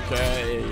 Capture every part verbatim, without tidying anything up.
Okay.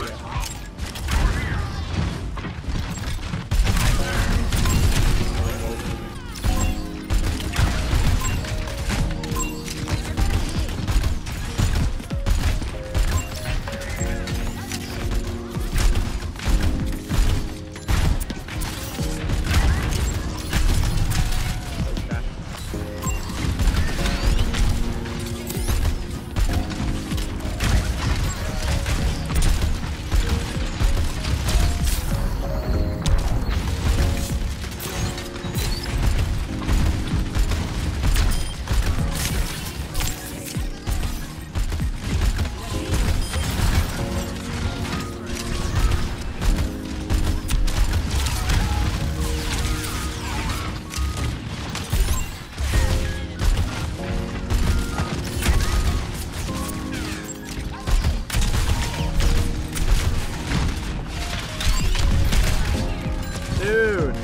Dude.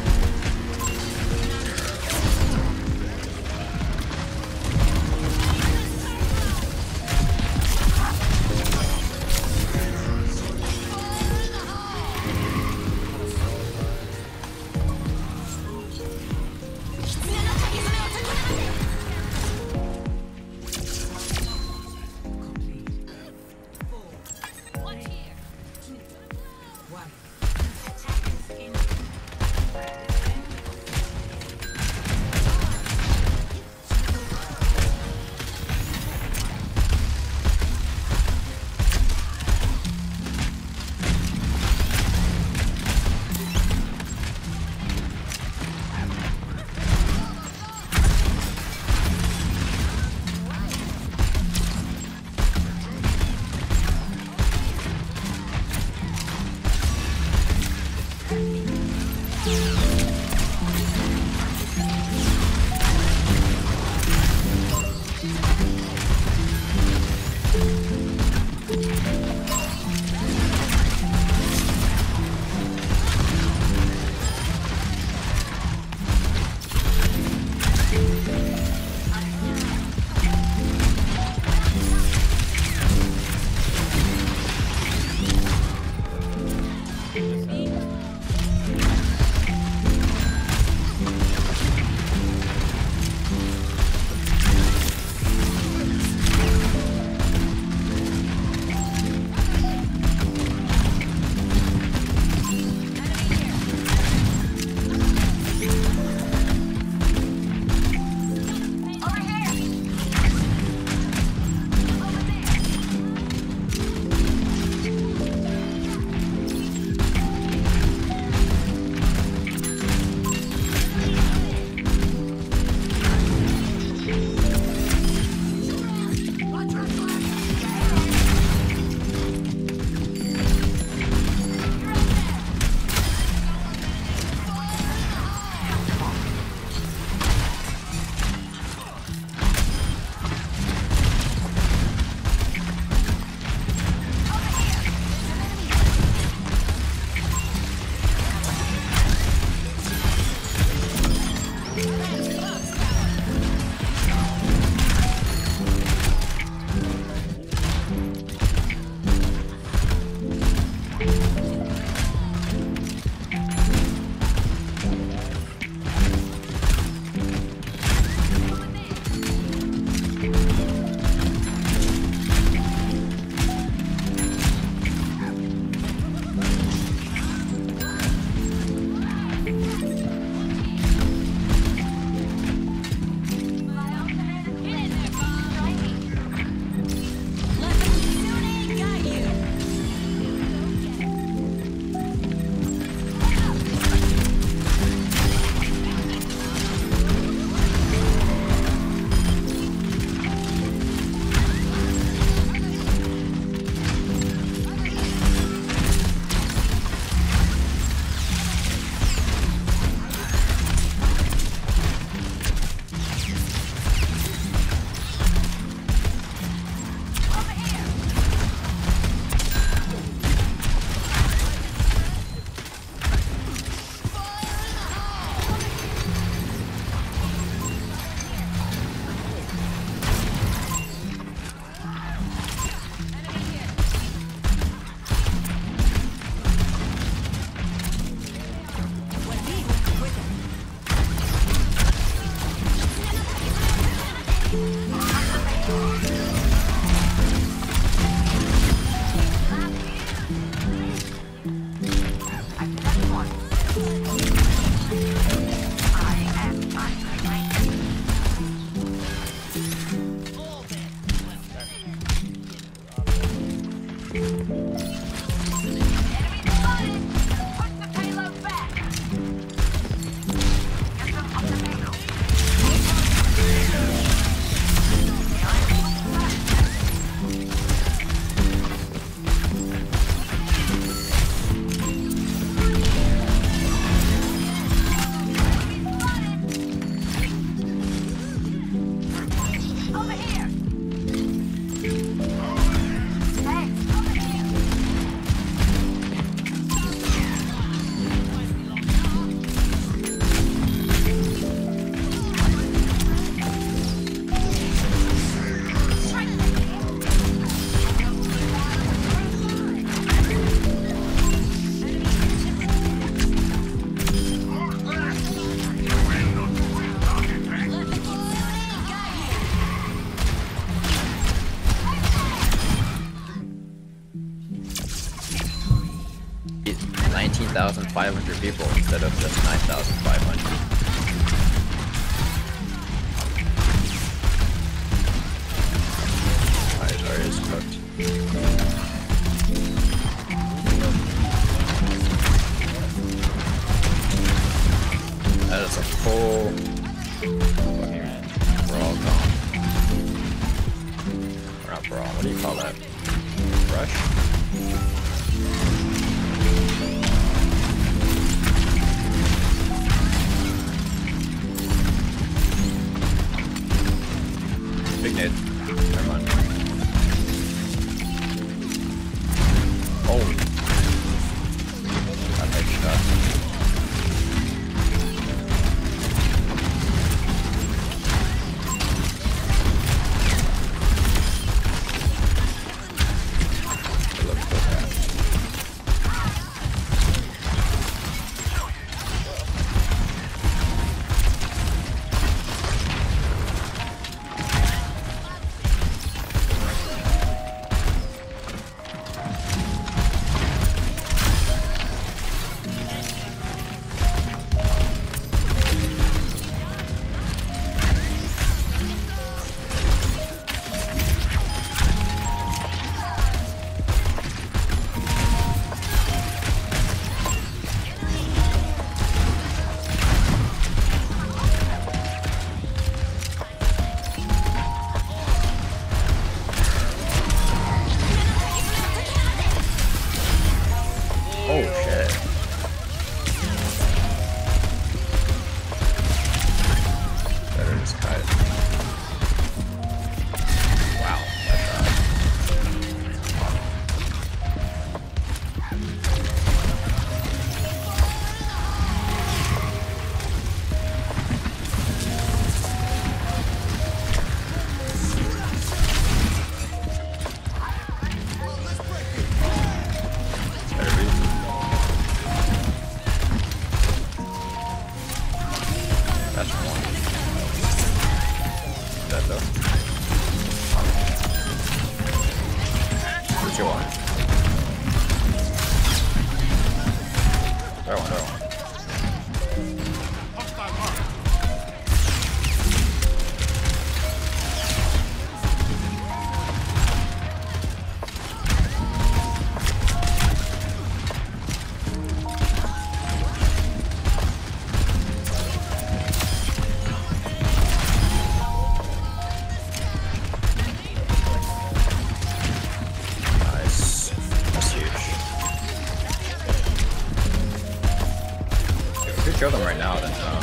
nineteen thousand five hundred people instead of just nine thousand five hundred. Alright, already is cooked. That is a full fucking brawl comp. Or not brawl, what do you call that? Rush? Big nade. Never mind. Oh. That headshot. It looks so bad. Oh shit. Better just cut it. Wow, that's uh better be. That's one. That though. What you want? That one, that one. Nice. That's huge. If we could kill them right now, then um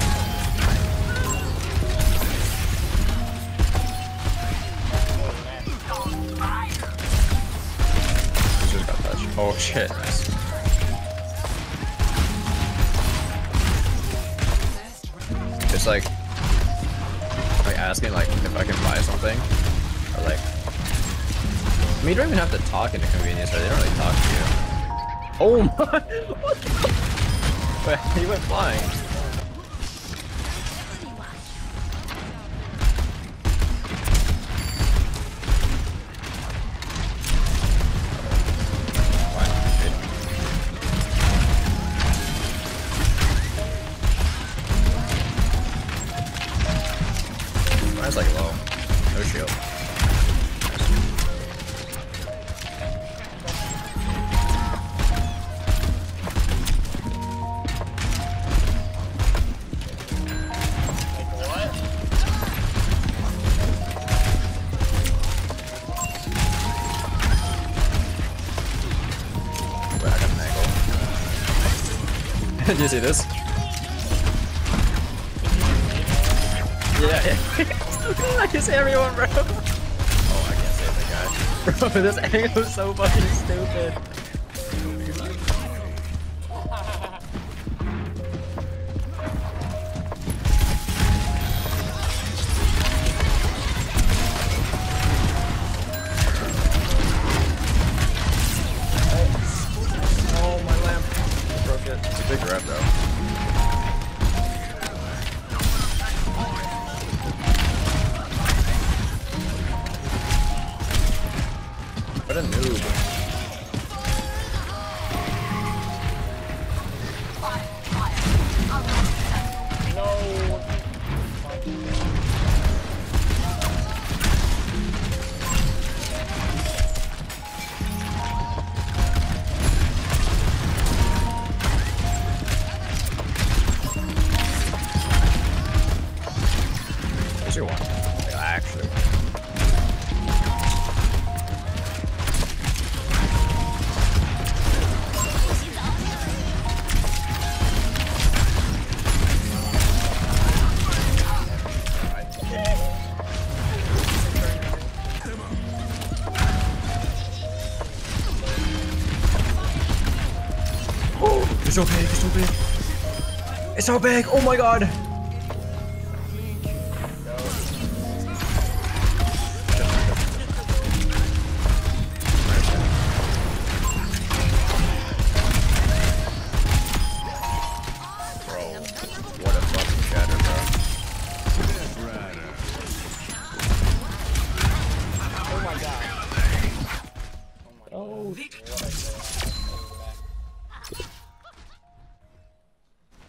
he just got touched. Oh shit, nice. It's like like asking like if I can buy something. Or like I mean, you don't even have to talk in the convenience store. They don't really talk to you. Oh my! What the? Wait, he went flying. Mine's like low. No shield. Do you see this? Yeah, yeah. I can see everyone, bro. Oh, I can't save that guy. Bro, this angle is so fucking stupid. Oh, my lamp. I broke it. It's a big rep, though. What a noob. What's your one? Like, I actually won. It's so big, it's so big. It's so big, oh my god.